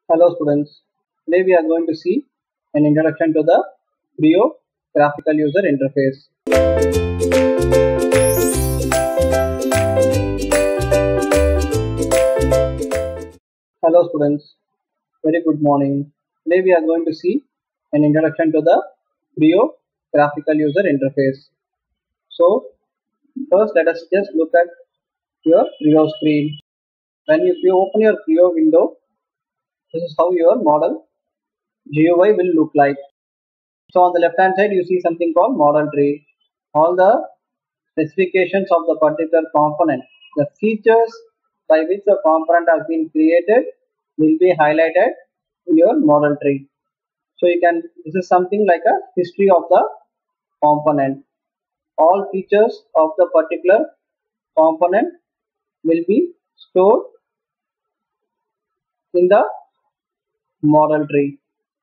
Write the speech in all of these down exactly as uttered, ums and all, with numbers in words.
Hello students, today we are going to see an introduction to the Creo graphical user interface. Hello students, very good morning. Today we are going to see an introduction to the Creo graphical user interface. So first let us just look at your Creo screen. When you, if you open your Creo window, this is how your model G U I will look like. So on the left hand side you see something called model tree. All the specifications of the particular component, the features by which the component has been created will be highlighted in your model tree. So you can, this is something like a history of the component. All features of the particular component will be stored in the model tree.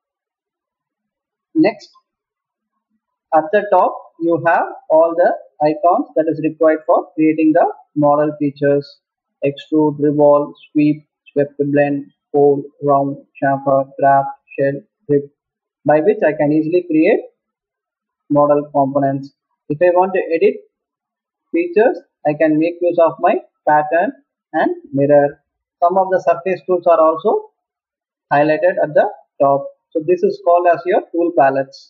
Next, at the top you have all the icons that is required for creating the model features: extrude, revolve, sweep, swept blend, fold, round, chamfer, draft, shell, grip, by which I can easily create model components. If I want to edit features, I can make use of my pattern and mirror. Some of the surface tools are also highlighted at the top. So this is called as your tool palettes.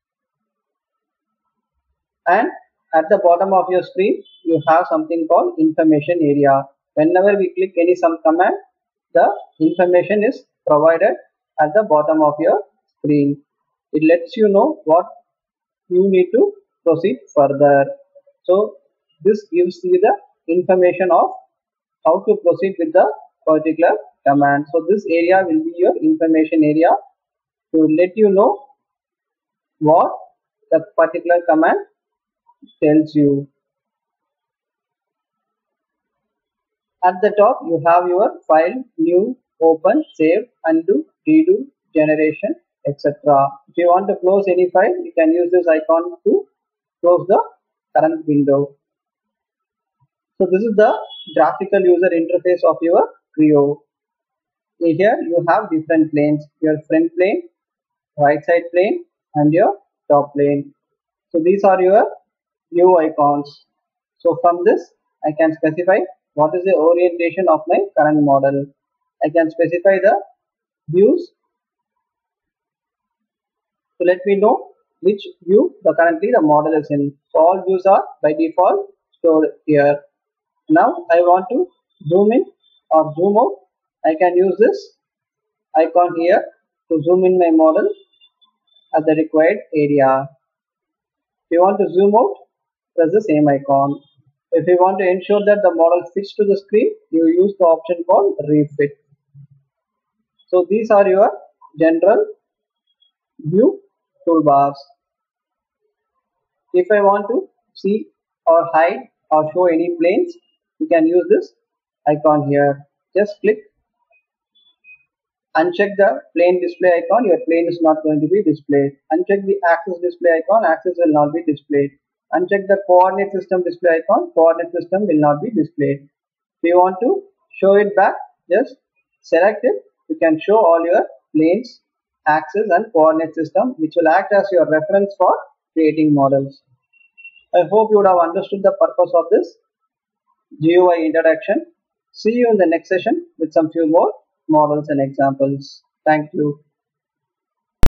And at the bottom of your screen you have something called information area. Whenever we click any some command, the information is provided at the bottom of your screen. It lets you know what you need to proceed further. So this gives you the information of how to proceed with the particular command. So this area will be your information area to let you know what the particular command tells you. At the top you have your file, new, open, save, undo, redo, generation, et cetera. If you want to close any file, you can use this icon to close the current window. So this is the graphical user interface of your Creo. Here you have different planes: your front plane, right side plane, and your top plane. So these are your view icons. So from this I can specify what is the orientation of my current model. I can specify the views to let me know which view the currently the model is in. So all views are by default stored here. Now I want to zoom in or zoom out. I can use this icon here to zoom in my model at the required area. If you want to zoom out, press the same icon. If you want to ensure that the model fits to the screen, you use the option called refit. So these are your general view toolbars. If I want to see or hide or show any planes, you can use this icon here. Just click, uncheck the plane display icon, your plane is not going to be displayed. Uncheck the axis display icon, axis will not be displayed. Uncheck the coordinate system display icon, coordinate system will not be displayed. If you want to show it back, just select it. You can show all your planes, axis and coordinate system, which will act as your reference for creating models. I hope you would have understood the purpose of this G U I introduction. See you in the next session with some few more models and examples. Thank you.